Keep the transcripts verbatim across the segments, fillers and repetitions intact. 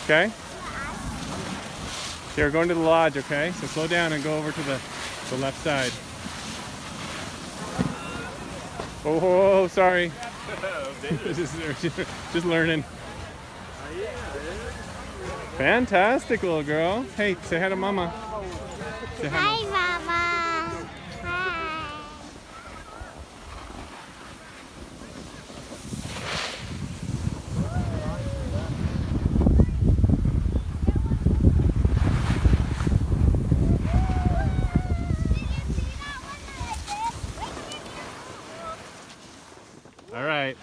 Okay? Here, we're going to the lodge, okay? So slow down and go over to the, the left side. Oh, oh, oh sorry. just, just learning. Fantastic, little girl. Hey, say hi to Mama. Say hi, hi Mama. Hi. All right.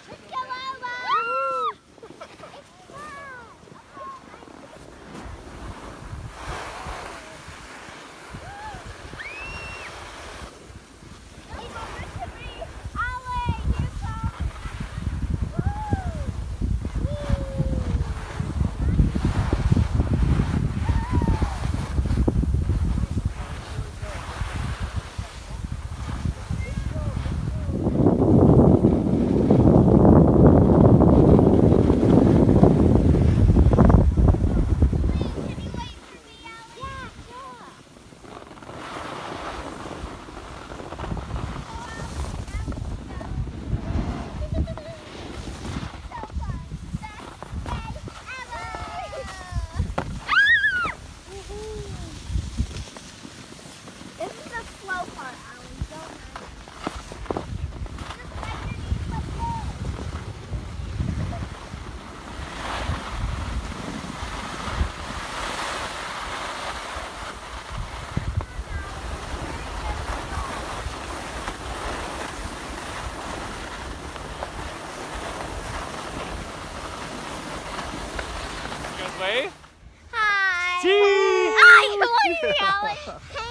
Wave? Hi. Cheese! Hi, what are you yelling?